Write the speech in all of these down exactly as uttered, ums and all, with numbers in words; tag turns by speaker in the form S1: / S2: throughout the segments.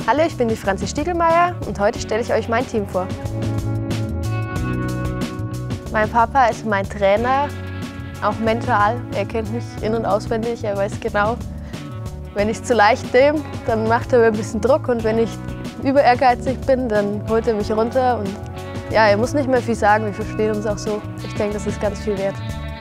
S1: Hallo, ich bin die Franzi Stiegelmeier und heute stelle ich euch mein Team vor. Mein Papa ist mein Trainer, auch mental. Er kennt mich in- und auswendig, er weiß genau, wenn ich es zu leicht nehme, dann macht er mir ein bisschen Druck und wenn ich über ehrgeizig bin, dann holt er mich runter und ja, er muss nicht mehr viel sagen, wir verstehen uns auch so. Ich denke, das ist ganz viel wert.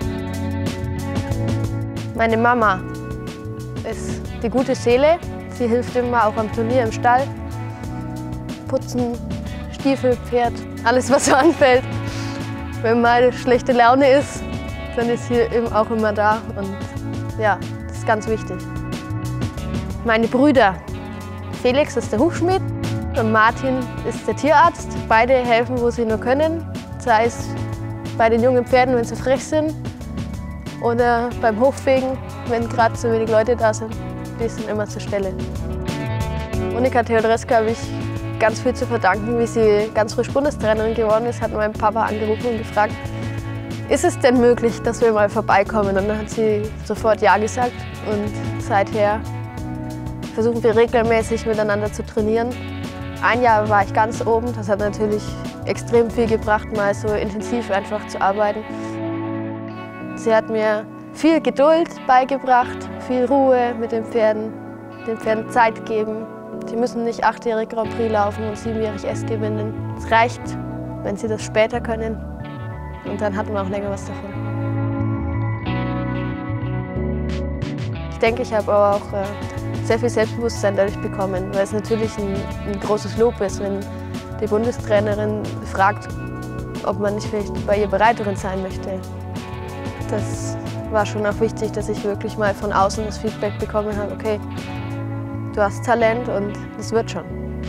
S1: Meine Mama ist die gute Seele. Sie hilft immer auch am Turnier im Stall. Putzen, Stiefel, Pferd, alles was so anfällt. Wenn mal schlechte Laune ist, dann ist sie auch immer da und ja, das ist ganz wichtig. Meine Brüder, Felix ist der Hufschmied und Martin ist der Tierarzt. Beide helfen, wo sie nur können, sei es bei den jungen Pferden, wenn sie frech sind, oder beim Hochfegen, wenn gerade zu wenig Leute da sind. Die sind immer zur Stelle. Monika Theodorescu habe ich ganz viel zu verdanken. Wie sie ganz frisch Bundestrainerin geworden ist, hat mein Papa angerufen und gefragt, ist es denn möglich, dass wir mal vorbeikommen? Und dann hat sie sofort ja gesagt und seither versuchen wir regelmäßig miteinander zu trainieren. Ein Jahr war ich ganz oben, das hat natürlich extrem viel gebracht, mal so intensiv einfach zu arbeiten. Sie hat mir viel Geduld beigebracht, viel Ruhe mit den Pferden, den Pferden Zeit geben. Sie müssen nicht achtjährig Grand Prix laufen und siebenjährig S gewinnen. Es reicht, wenn sie das später können und dann hat man auch länger was davon. Ich denke, ich habe aber auch äh, sehr viel Selbstbewusstsein dadurch bekommen, weil es natürlich ein, ein großes Lob ist, wenn die Bundestrainerin fragt, ob man nicht vielleicht bei ihr Bereiterin sein möchte. Das war schon auch wichtig, dass ich wirklich mal von außen das Feedback bekommen habe, okay, du hast Talent und es wird schon.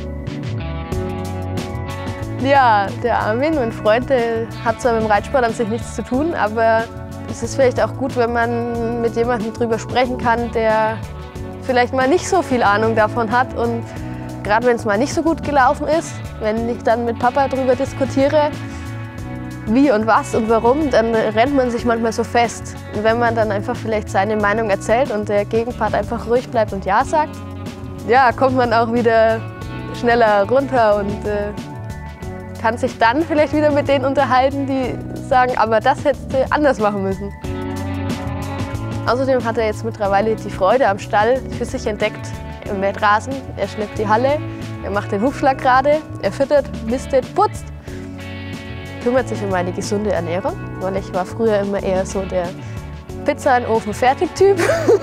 S1: Ja, der Armin, mein Freund, der hat zwar mit dem Reitsport an sich nichts zu tun, aber es ist vielleicht auch gut, wenn man mit jemandem drüber sprechen kann, der vielleicht mal nicht so viel Ahnung davon hat. Und gerade wenn es mal nicht so gut gelaufen ist, wenn ich dann mit Papa darüber diskutiere, wie und was und warum, dann rennt man sich manchmal so fest. Und wenn man dann einfach vielleicht seine Meinung erzählt und der Gegenpart einfach ruhig bleibt und Ja sagt, ja, kommt man auch wieder schneller runter und äh, kann sich dann vielleicht wieder mit denen unterhalten, die sagen, aber das hättest du anders machen müssen. Außerdem hat er jetzt mittlerweile die Freude am Stall für sich entdeckt. Er mäht Rasen, er schleppt die Halle, er macht den Hufschlag gerade, er füttert, mistet, putzt. Kümmert sich um eine gesunde Ernährung, weil ich war früher immer eher so der Pizza in Ofen fertig Typ.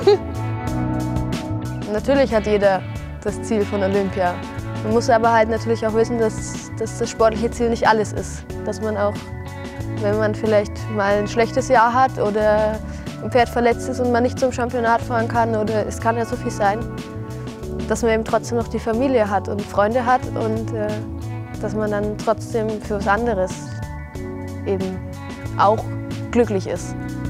S1: Natürlich hat jeder das Ziel von Olympia. Man muss aber halt natürlich auch wissen, dass, dass das sportliche Ziel nicht alles ist. Dass man auch, wenn man vielleicht mal ein schlechtes Jahr hat oder ein Pferd verletzt ist und man nicht zum Championat fahren kann, oder es kann ja so viel sein, dass man eben trotzdem noch die Familie hat und Freunde hat und äh, dass man dann trotzdem für was anderes eben auch glücklich ist.